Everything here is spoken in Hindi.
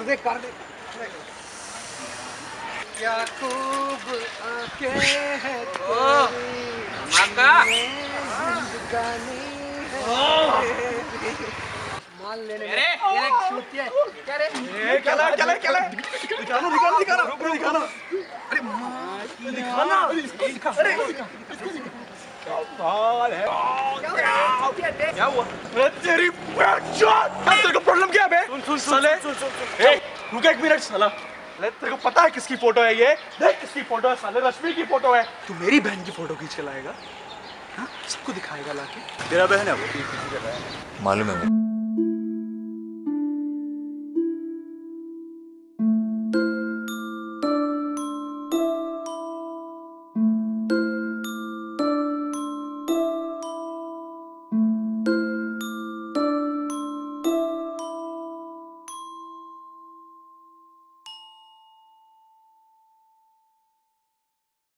दे कर दे। क्या खूब आंखें हैं तेरी, जिंदगानी है। मान लेने में ये छूती है क्या रे? क्या दिखाना दिखाना। अरे दिखाना इसको अरे क्या हुआ? तेरी तेरे को प्रॉब्लम क्या है? सुन साले, रुक एक मिनट साला। तेरे को पता है किसकी फोटो है ये? देख किसकी फोटो है साले, रश्मि की फोटो है। तू मेरी बहन की फोटो खींच के लाएगा? हाँ सबको दिखाएगा लाके। तेरा बहन है वो? मालूम है।